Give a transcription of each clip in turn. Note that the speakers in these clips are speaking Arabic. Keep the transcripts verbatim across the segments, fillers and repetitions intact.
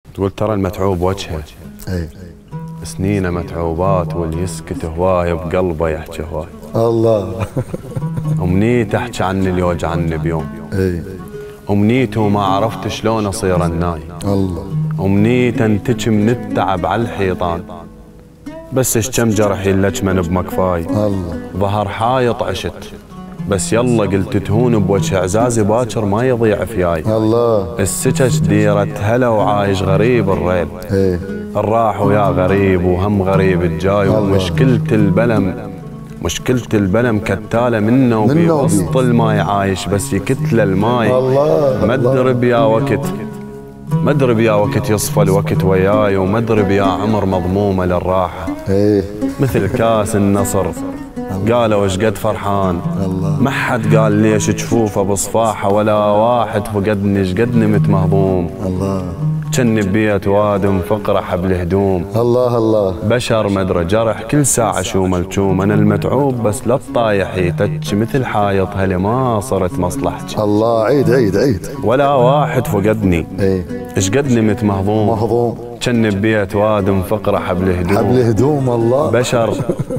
تقول ترى المتعوب وجهه، اي سنينه متعوبات واللي يسكت هواي بقلبه يحكي هواي. الله. امنيته احكي عني اللي وجعني بيوم. اي امنيته ما عرفت شلون اصير الناي. الله. امنيته انتج من التعب على الحيطان، بس اش كم جرح يلجمن بمكفاي. الله. ظهر حايط عشت، بس يلا قلت تهون بوجه اعزازي باكر ما يضيع فياي. الله. السكك ديرة هلا وعايش غريب الريل. اي الراح ويا غريب وهم غريب الجاي. ومشكلة البلم مشكلة البلم كتالة منه وبي وسط الماي عايش، بس يكتله الماي. الله. ما ادري بيا وقت ما ادري بيا وقت يصفى الوقت وياي، وما ادري بيا عمر مضمومه للراحه. اي مثل كاس النصر قالوا ايش قد فرحان. الله. ما حد قال ليش جفوفه بصفاحه، ولا واحد فقدني ايش قد نمت مهضوم. الله. جني ببيت وادم فقره حبل هدوم. الله الله. بشر مدري جرح كل ساعه شو ملجوم. انا المتعوب بس لا تطايح يتج مثل حايط هلي ما صرت مصلحتي. الله. عيد عيد عيد. ولا واحد فقدني اي ايش قد نمت مهضوم. مهضوم. جني ببيت وادم فقره حبل هدوم. حبل هدوم. الله. بشر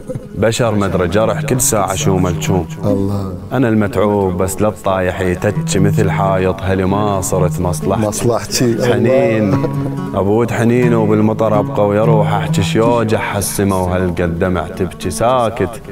بشر مدري جرح كل ساعة شو ملجوم. الله. أنا المتعوب بس لا تطايح يتج مثل حايط هلي ما صرت مصلحتي. مصلحتي. حنين أبود حنين وبالمطر أبقى ويا روح أحكي شيوجع هالسما وهالقد دمع تبكي. ساكت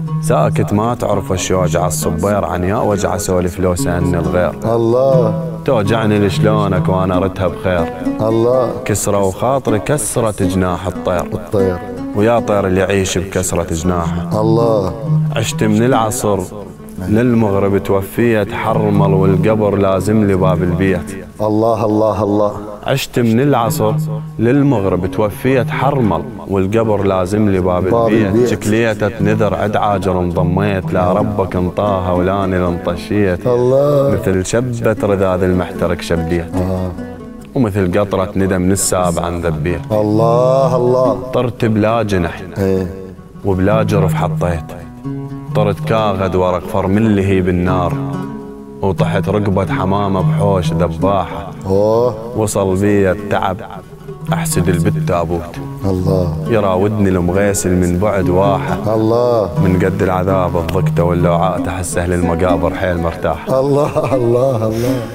ساكت ما تعرف شيوجع الصبير عنياء وجع سولف لو سألني الغير. الله. توجعني لشلونك وأنا ردها بخير. الله. كسرة وخاطري كسرة جناح الطير. الطير. ويا طير اللي يعيش بكسرة جناحه. الله. عشت من العصر للمغرب توفيت حرمل، والقبر لازم لي باب البيت. الله الله الله. عشت من العصر للمغرب توفيت حرمل، والقبر لازم لي باب, باب البيت, البيت. شكليتة نذر عد عاجر انضميت، لا ربك انطاها ولاني لانطشيت. الله. مثل شبة رذاذ المحترق شبيت. آه. ومثل قطرة ندى من الساب عن ذبيت. الله الله. طرت بلا جنح ايه وبلا جرف حطيت، طرت كاغد ورق فرمل هي بالنار، وطحت رقبة حمامة بحوش ذباحة. اوه. وصل بي التعب احسد البت تابوت، الله. يراودني المغيسل من بعد واحة. الله. من قد العذاب الضقته واللوعاء تحسه للمقابر حيل مرتاح. الله الله الله.